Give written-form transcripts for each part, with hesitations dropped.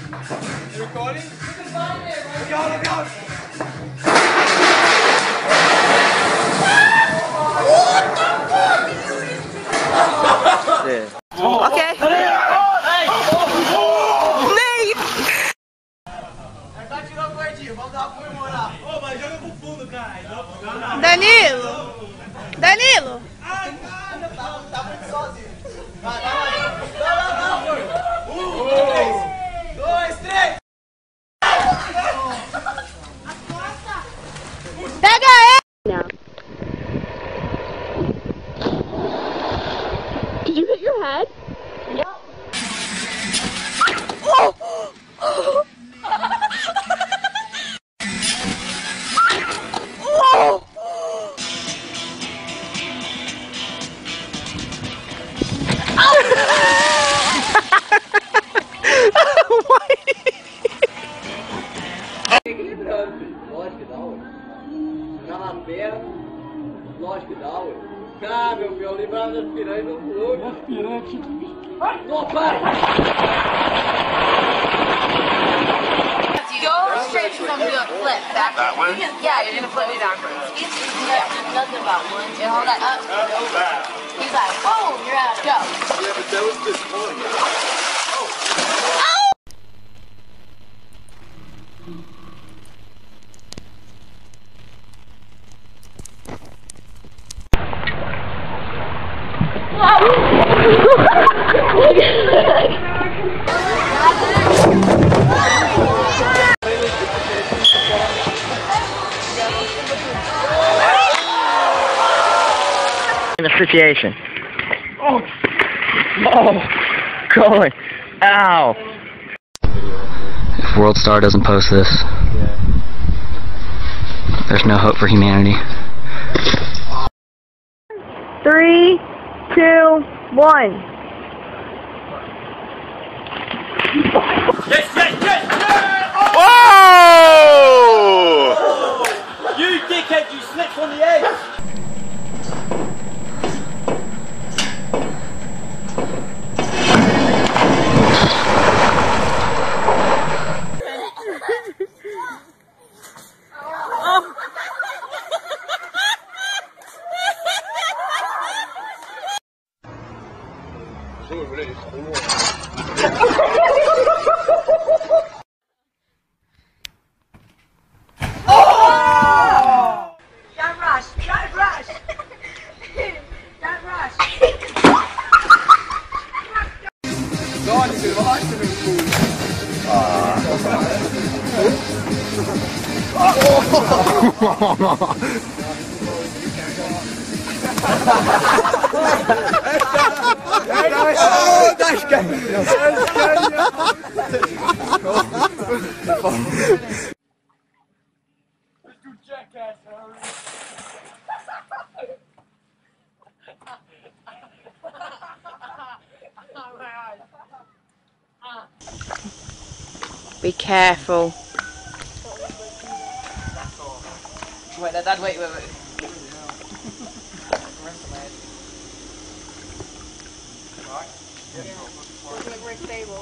You recording? Let's go, let's go! Okay. Nee! Danilo! Danilo! Tá muito sozinho. Vai, dois, três! Pega ele! No. Did you hit your head? Yep. Oh! Oh! Oh! Lógico que dá, ué. Tá na perna, lógico que dá, ué. Ah, meu filho, eu lembrava das piranhas do flow. Das piranhas? Não, para! Go straight to them, do a flip back. That way? Yeah, you're gonna flip me backwards. Nothing about one. You hold that up. He's like, oh, you're out. Go. Yeah, but that was just one. In a situation. Oh, going. Ow. If World Star doesn't post this, there's no hope for humanity. 3, 2, 1. Yes, yes, yes! Whoa! You dickhead, you slipped on the edge! Be careful. Wait, Dad, wait. We're stable.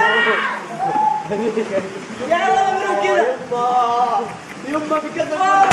Ya, no, pero quiero. Dios, mami, ¿qué te pasa?